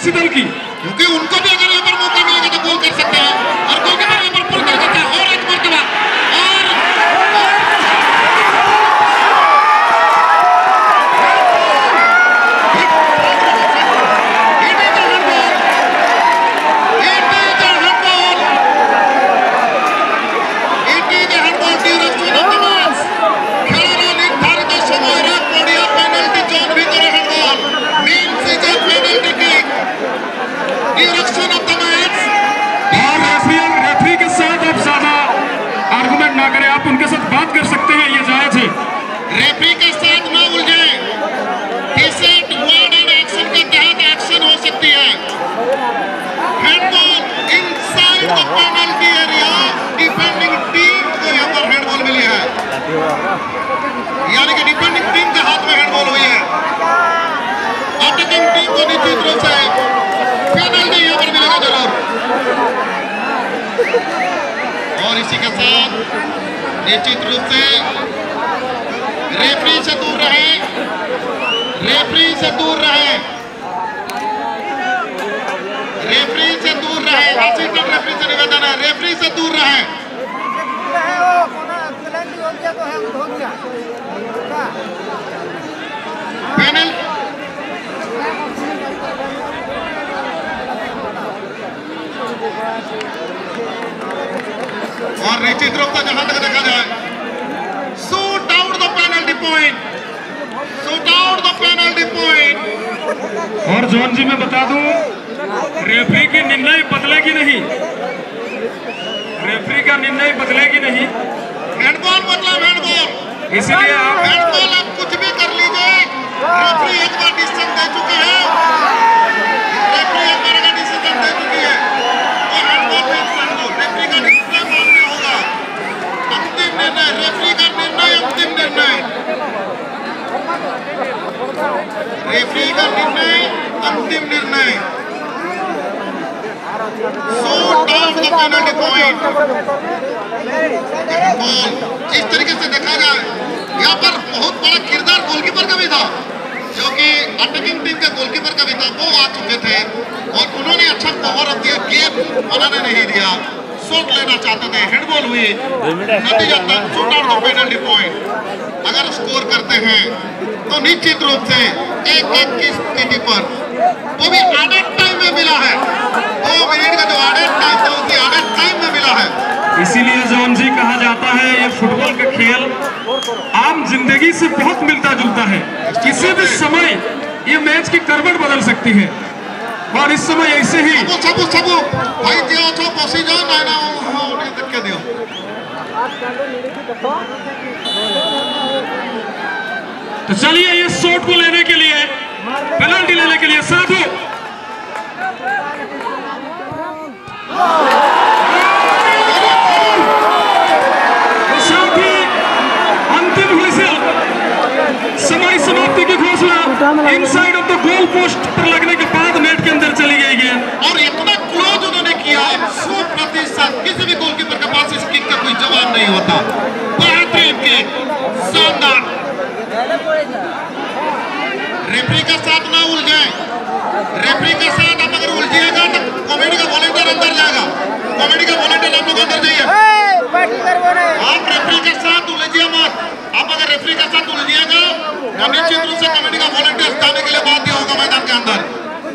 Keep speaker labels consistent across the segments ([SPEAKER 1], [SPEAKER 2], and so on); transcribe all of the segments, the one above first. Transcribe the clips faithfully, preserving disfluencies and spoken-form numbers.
[SPEAKER 1] विपक्षी दल की,
[SPEAKER 2] क्योंकि उनको भी अगर यहाँ पर मौका मिलेगा तो गोल कर सकते हैं और गोलकीपर यहाँ पर पुल कर देता है और एक मरतबा
[SPEAKER 1] आप उनके साथ बात कर सकते हैं, ये जायज है।
[SPEAKER 2] रेफरी के साथ ना उलझे, डिसेंट वर्ड एंड एक्शन के तहत एक्शन हो सकती है। Handball inside the penalty area, defending team को यहाँ पर हैंडबॉल मिली है, यानी कि डिफेंडिंग टीम के हाथ में हैंडबॉल हुई है। अटैकिंग टीम को निश्चित रूप से पेनल्टी यहाँ पर मिलेगा जरूर। और इसी के साथ निश्चित रूप से रेफरी से दूर रहे, रेफरी से दूर रहे, रेफरी से दूर रहे, असिस्टेंट रेफरी से निवेदन है, रेफरी से दूर रहे। पैनल और निश्चित रूप से जहां तक देखा जाए, shoot out the penalty point, shoot out the penalty point.
[SPEAKER 1] और जॉन जी मैं बता दूं, रेफरी की निर्णय बदलेगी नहीं, रेफरी का निर्णय बदलेगी नहीं।
[SPEAKER 2] हैंडबॉल मतलब हैंडबॉल,
[SPEAKER 1] इसलिए आप
[SPEAKER 2] हैंडबॉल आप कुछ भी कर लीजिए, रेफरी एक बार डिसीजन दे चुकी है, रेफरी एक बार का डिसीजन दे चुकी है और हैंडबॉल में हैंडबॉल, रेफरी का डिसीजन मानना होगा। अंतिम निर्णय, रेफरी का निर्णय, अंतिम निर्णय, रेफरी का निर्णय, अंतिम निर्णय। Shoot out the penalty point. इस तरीके से देखा जाए, यहाँ पर बहुत बड़ा किरदार गोलकीपर का भी था, जो कि अटैकिंग टीम के गोलकीपर का भी था, वो आ चुके थे और उन्होंने अच्छा कवर अप दिया, गेम बनाने नहीं दिया, शॉट लेना चाहते थे, हैंडबॉल हुई, नतीजा तक shoot out the penalty point. अगर स्कोर करते हैं तो निश्चित रूप से एक एक की स्थिति पर, वो भी एडेड टाइम में मिला है, दो मिनट का जो एडेड टाइम था उसकी एडेड टाइम में मिला है।
[SPEAKER 1] इसीलिए जॉन जी कहा जाता है ये फुटबॉल का खेल आम जिंदगी से बहुत मिलता जुलता है। किसी भी समय ये मैच की करवट बदल सकती है और इस समय ऐसे ही
[SPEAKER 2] सबू सबू सबू भाई दियो तो बसी जाओ ना ना हो नहीं तक के दियो।
[SPEAKER 1] तो चलिए ये शॉट को लेने के लिए, पेनल्टी लेने के लिए साधु अंतिम व्हिसल, समय समाप्ति की घोषणा inside of the goal post पर लगने के बाद नेट के अंदर चली गई गेंद
[SPEAKER 2] और इतना क्लोज उन्होंने किया, सौ प्रतिशत किसी भी गोलकीपर के पास इस किक का कोई जवाब नहीं होता। बेहतरीन किक, शानदार। रेफरी का साथ ना उलझे, रेफरी का साथ आप अगर उलझिएगा तो कॉमेडी का वॉलंटियर अंदर जाएगा, कॉमेडी का वॉलंटियर आप लोग अंदर जाइए। आप रेफरी के साथ उलझिए मत, आप अगर रेफरी के साथ उलझिएगा तो निश्चित रूप से कॉमेडी का वॉलंटियर जाने के लिए बाध्य होगा मैदान के अंदर।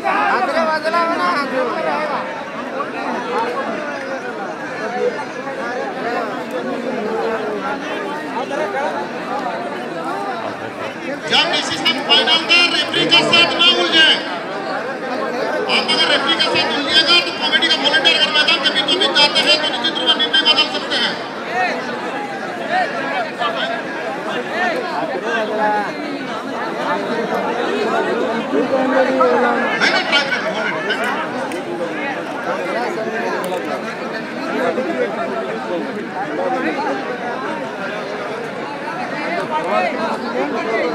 [SPEAKER 2] जब डिसीजन फाइनल था, रेफरी का साथ ना उलझे, आप अगर रेफरी का साथ उलझिएगा तो कॉमेडी का वॉलंटियर अगर मैदान के बीचों बीच जाते हैं तो निश्चित रूप से निर्णय बदल सकते हैं। नहीं नहीं ट्राई करें,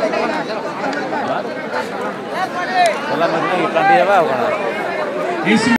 [SPEAKER 3] Wala man lang ikan dia ba?